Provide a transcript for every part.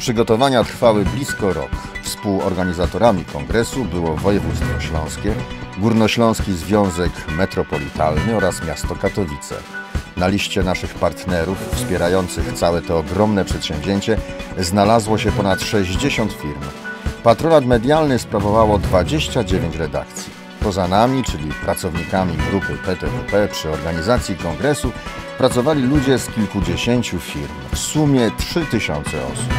Przygotowania trwały blisko rok. Współorganizatorami kongresu było województwo śląskie, Górnośląski Związek Metropolitalny oraz miasto Katowice. Na liście naszych partnerów wspierających całe to ogromne przedsięwzięcie znalazło się ponad 60 firm. Patronat medialny sprawowało 29 redakcji. Poza nami, czyli pracownikami grupy PTWP przy organizacji kongresu, pracowali ludzie z kilkudziesięciu firm, w sumie 3000 osób.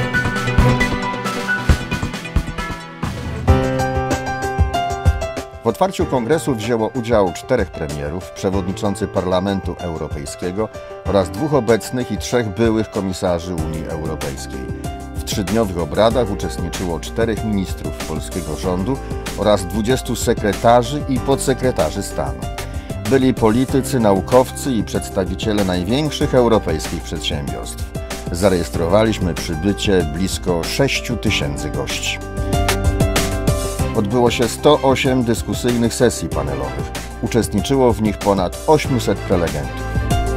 W otwarciu kongresu wzięło udział 4 premierów, przewodniczący Parlamentu Europejskiego oraz 2 obecnych i 3 byłych komisarzy Unii Europejskiej. W 3-dniowych obradach uczestniczyło 4 ministrów polskiego rządu oraz 20 sekretarzy i podsekretarzy stanu. Byli politycy, naukowcy i przedstawiciele największych europejskich przedsiębiorstw. Zarejestrowaliśmy przybycie blisko 6000 gości. Odbyło się 108 dyskusyjnych sesji panelowych. Uczestniczyło w nich ponad 800 prelegentów.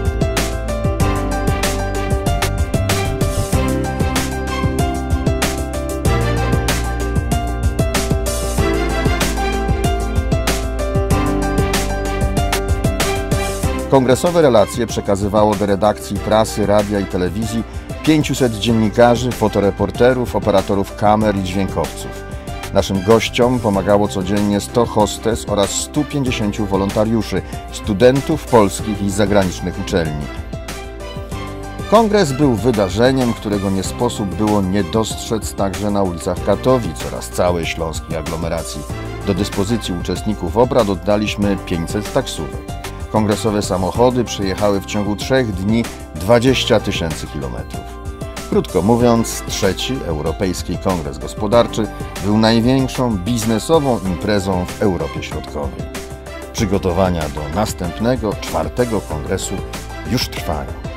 Kongresowe relacje przekazywało do redakcji prasy, radia i telewizji 500 dziennikarzy, fotoreporterów, operatorów kamer i dźwiękowców. Naszym gościom pomagało codziennie 100 hostes oraz 150 wolontariuszy, studentów polskich i zagranicznych uczelni. Kongres był wydarzeniem, którego nie sposób było nie dostrzec także na ulicach Katowic oraz całej śląskiej aglomeracji. Do dyspozycji uczestników obrad oddaliśmy 500 taksówek. Kongresowe samochody przejechały w ciągu 3 dni 20 000 kilometrów. Krótko mówiąc, 3. Europejski Kongres Gospodarczy był największą biznesową imprezą w Europie Środkowej. Przygotowania do następnego, 4. kongresu już trwają.